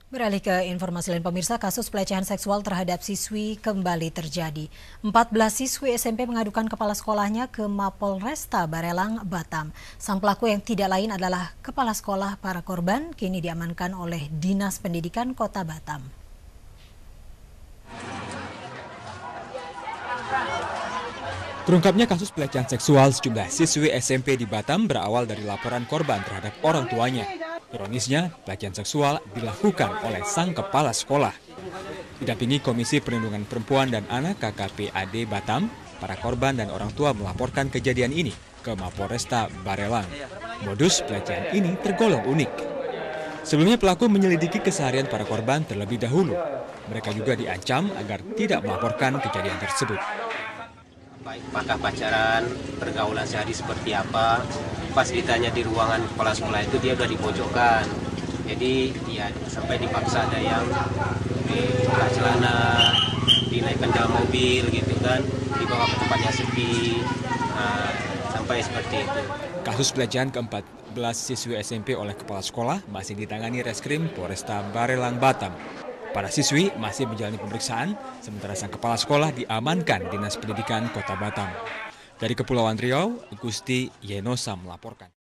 Beralih ke informasi lain pemirsa, kasus pelecehan seksual terhadap siswi kembali terjadi. 14 siswi SMP mengadukan kepala sekolahnya ke Mapolresta Barelang, Batam. Sang pelaku yang tidak lain adalah kepala sekolah para korban kini diamankan oleh Dinas Pendidikan Kota Batam. Terungkapnya kasus pelecehan seksual sejumlah siswi SMP di Batam berawal dari laporan korban terhadap orang tuanya. Ironisnya, pelecehan seksual dilakukan oleh sang kepala sekolah. Didampingi Komisi Perlindungan Perempuan dan Anak KKPAD Batam, para korban dan orang tua melaporkan kejadian ini ke Mapolresta Barelang. Modus pelecehan ini tergolong unik. Sebelumnya pelaku menyelidiki keseharian para korban terlebih dahulu. Mereka juga diancam agar tidak melaporkan kejadian tersebut. Apakah pacaran, pergaulan sehari seperti apa. Pas ditanya di ruangan kepala sekolah itu dia udah dipojokkan. Jadi ya sampai dipaksa ada yang dibuka celana, dinaikkan dalam mobil gitu kan, dibawa ke tempatnya sepi, sampai seperti itu. Kasus pelecehan ke-14 siswi SMP oleh kepala sekolah masih ditangani Reskrim Polresta Barelang, Batam. Para siswi masih menjalani pemeriksaan, sementara sang kepala sekolah diamankan Dinas Pendidikan Kota Batam. Dari Kepulauan Riau, Gusti Yenosa melaporkan.